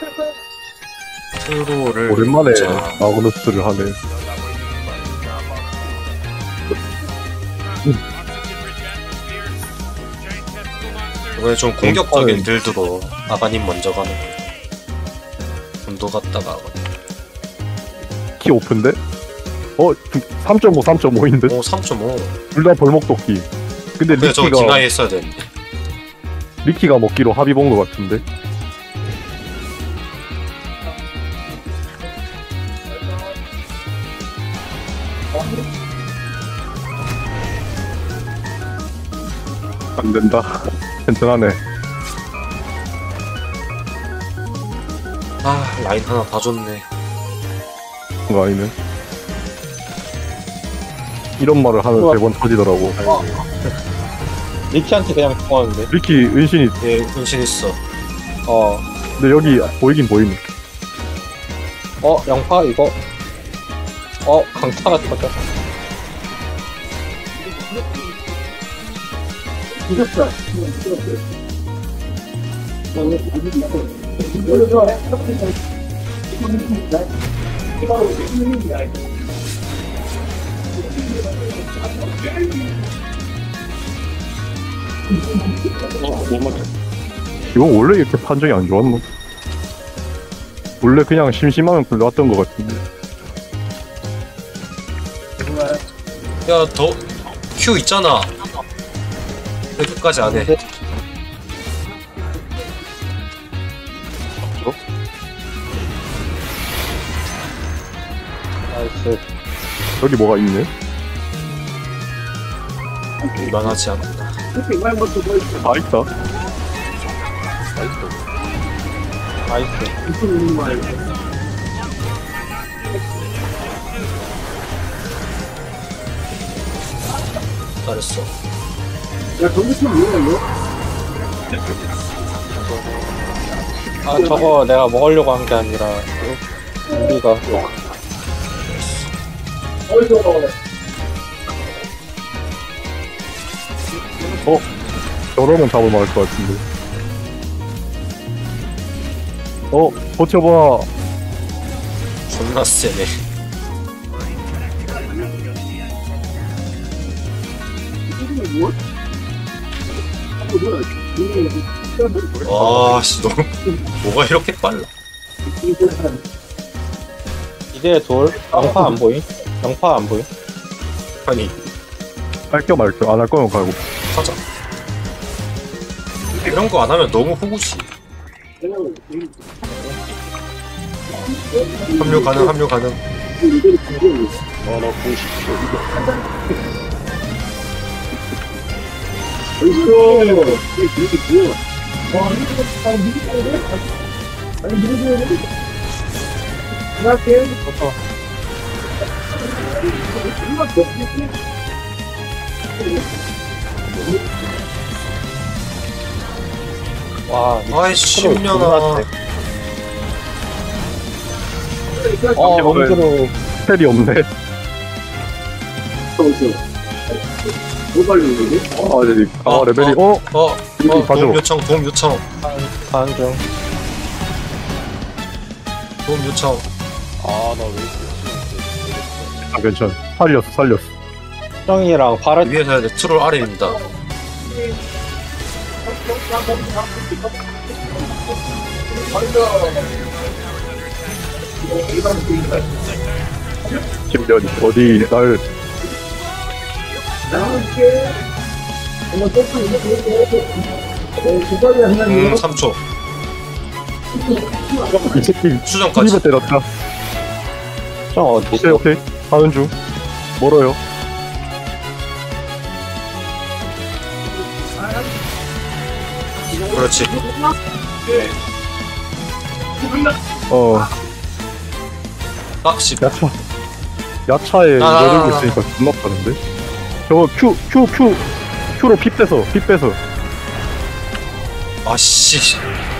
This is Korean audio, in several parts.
트로를 오랜만에 자, 아그누스를 하네. 이번에 좀 공격적인 빌드로 아가님 먼저 가는 거예요. 군도 갔다가 키 오픈데? 3.5, 3.5인데? 오 3.5. 둘 다 벌목도끼. 근데 근데 저 리키가, 킹아이 했어야 되는데. 리키가 먹기로 합의 본 것 같은데? 안 된다. 괜찮하네. 아 라인 하나 다 줬네. 그거 아니네. 이런 말을 하면 3번 터지더라고. 리키한테 그냥 죽었는데. 리키 은신이, 얘 은신 있어. 근데 여기 보이긴 보이네. 양파 이거. 강타가 터져. 이건 원래 이렇게 판정이 안 좋았노? 원래 그냥 심심하면 불러왔던 것 같은데. 야 더 Q 있잖아. 왜 끝까지 안 해? 나이스. 여기 뭐가 있네? 이만하지 않다. 다 있다. 나이스. 잘했어. 저거 내가 먹으려고 한 게 아니라 우리가 저러면 잡을만 할 것 같은데. 버텨봐. 존나 세네. 와씨 너무 뭐가 이렇게 빨라? 이제 돌. 양파 안 보임? 양파 안 보임? 아니 할겸 말겸 안 할 거면 가고. 하자. 이런 거 안 하면 너무 호구지. 합류 가능, 합류 가능. 와, 아이씨, 10년아. 원주로 텔이 없네. 레벨이, 도움 요청, 도움 요청. 가는 중. 도움 요청. 괜찮아. 살렸어. 수정이랑 바라 위에서 해야 돼. 트롤 아래입니다. 김변이 어디 날 3초. 이 새끼 수정까지. 입에 때렸다. 수정 어디? 오케이. 하는 중. 멀어요. 그렇지. 빡시. 야차에 여들고 있으니까 존나 빠른데? 저거 Q로 피 빼서. 아씨.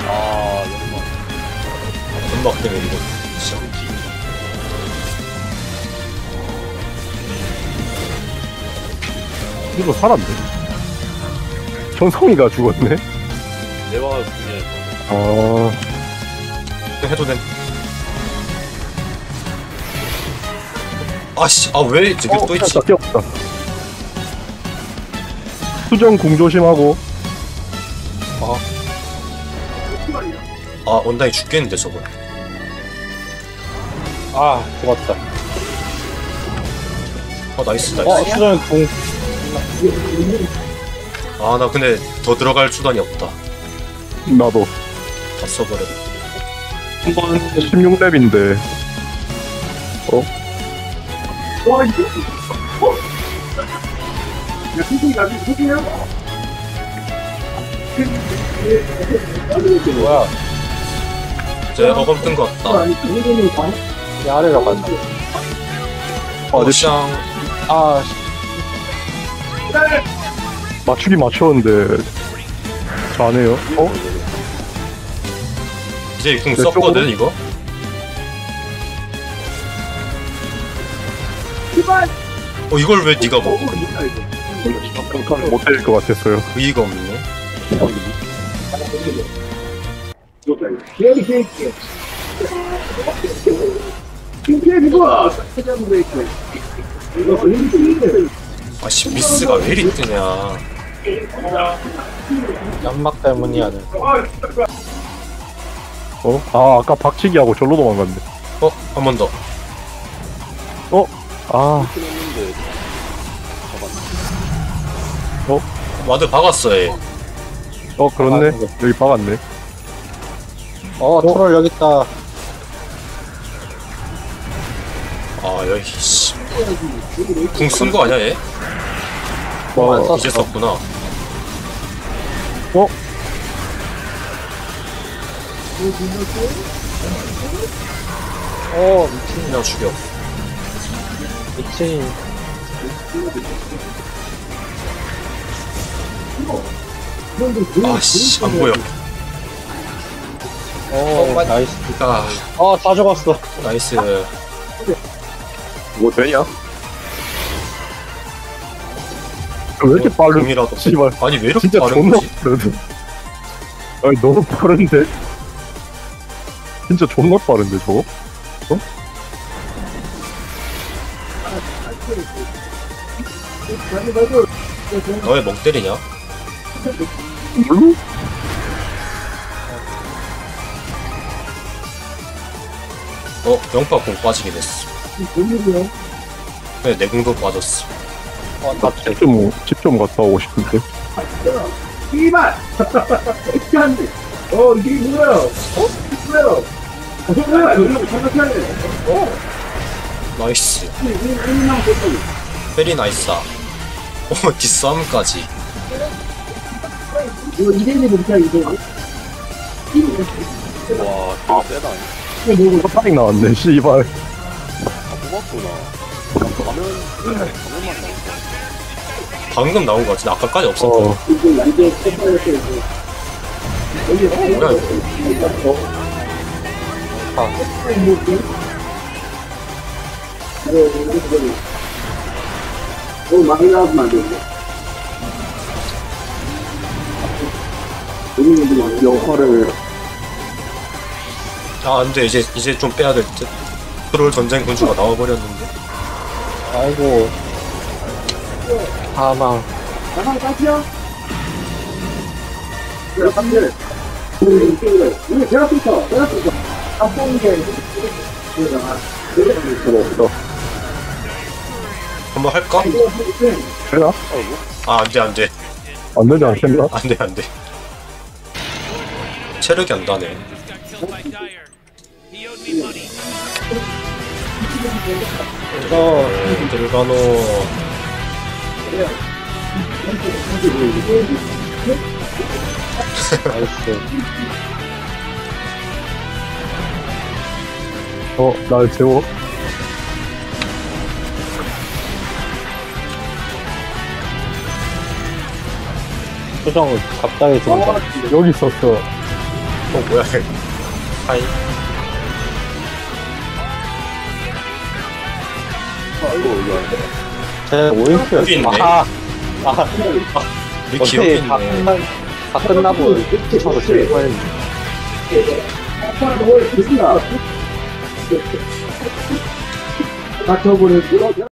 연막 때문에 이거. 진짜. 이거 살았네. 전성이가 죽었네? 내가 중에 해도 돼. 아씨, 아 왜 저기 또 있지? 뛰었다. 수정 공 조심하고. 아 원당이 죽겠는데 저거. 아, 죽었다. 나이스 나이스. 수정이 궁. 아 나 근데 더 들어갈 수단이 없다. 나도. 다 써버려. 16렙인데. 뭐야? 이제 어검 뜬 것 같다. 이 아래로 가자. 어샹. 아, 맞추기 맞췄는데. 잘하네요. 이제 궁 네, 썼거든 이거. 이걸 왜 네가 먹어? 평타를 못 때릴 것 같았어요. 의의가 없네. 아씨 미스가 왜 이리 뜨냐. 연막 때문이야. 아, 아까 박치기하고 절로 도망갔네. 한 번 더. 아, 와드 박았어 얘. 그렇네. 아, 여기 박았네. 트롤 여기 있다. 아 여기 씨. 궁 쓴 거 아니야 얘? 어, 이제 썼구나. 미친, 그냥 죽여. 미친. 아씨 안 보여. 나이스. 아 다 죽었어. 나이스. 뭐 되냐? 왜 이렇게 빠른? 궁이라도. 씨발. 아니 왜 이렇게 진짜 빠른 존나 거지? 빠르네. 아니, 너무 빠른데? 진짜 존나 빠른데, 저거? 너 왜 멍 때리냐? 뭘로? 영파 궁 빠지게 됐어. 네, 내 궁도 빠졌어. 나 집 좀 갔다 오고 싶은데. 이발! 어떻게 하는데? 이게 뭐야? 뭐야? 뭐야? 이거 생각해야 돼. 나이스. 베리 나이스다. 뒷싸움까지. 이거 이대로 못해, 이거. 와, 되게 세다. 파밍 나왔네, 씨발. 고맙구나. 가면만 나온다. 방금 나온 거 같은데 아까까지 없었다. 이게 색깔이었어, 이거. 뭐야 이거? 너무 많이 나오면 안 돼. 역할을. 아 안돼 이제 좀 빼야 될 듯. 트롤 전쟁 군주가 나와버렸는데. 아이고. 사망. 나만 까지야? 내가 깜짝이야. 이거 제가 붙어. 다 뽑는 게. 없어. 한번 할까? 되나? 아 안돼 안돼 안 되지 않겠나? 안돼 안돼. 체력이 안 다네. 들가노. 나이스. 날 세워. 수정 갑자기 죽었다. 여기 있었어. 뭐야 이거. 하이. 제 5인큐였어. 여기 있네. 리키 여기 어떻게 있네. 다 끝나고 저도 제일 아빠는 뭘 드신다. 닥쳐버렸어.